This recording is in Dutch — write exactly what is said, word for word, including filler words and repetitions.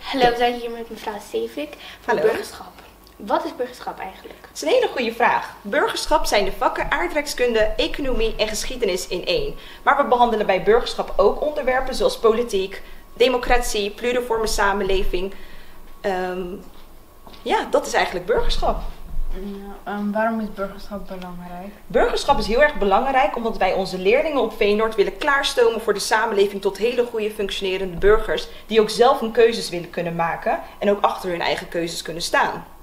Hallo, we zijn hier met mevrouw Stevik van Hallo. burgerschap. Wat is burgerschap eigenlijk? Dat is een hele goede vraag. Burgerschap zijn de vakken aardrijkskunde, economie en geschiedenis in één. Maar we behandelen bij burgerschap ook onderwerpen zoals politiek, democratie, pluriforme samenleving. Um, ja, dat is eigenlijk burgerschap. Ja, um, waarom is burgerschap belangrijk? Burgerschap is heel erg belangrijk omdat wij onze leerlingen op Veenoord willen klaarstomen voor de samenleving tot hele goede functionerende burgers die ook zelf hun keuzes willen kunnen maken en ook achter hun eigen keuzes kunnen staan.